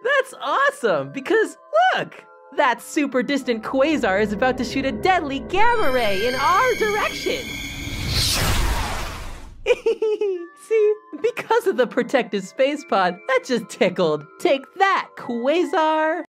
That's awesome, because look! That super distant quasar is about to shoot a deadly gamma ray in our direction! See, because of the protective space pod, that just tickled. Take that, quasar!